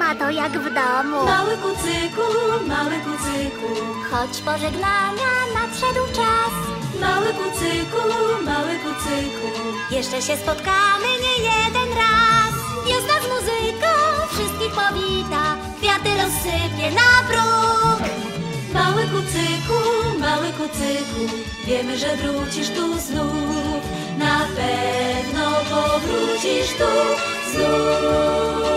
ma to jak w domu. Mały kucyku, Choć pożegnania nadszedł czas. mały kucyku, Jeszcze się spotkamy nie jeden raz. Gwiazda z muzyką wszystkich powita, kwiaty rozsypie na próg. Mały kucyku, wiemy, że wrócisz tu znów. Na pewno powrócisz tu znów.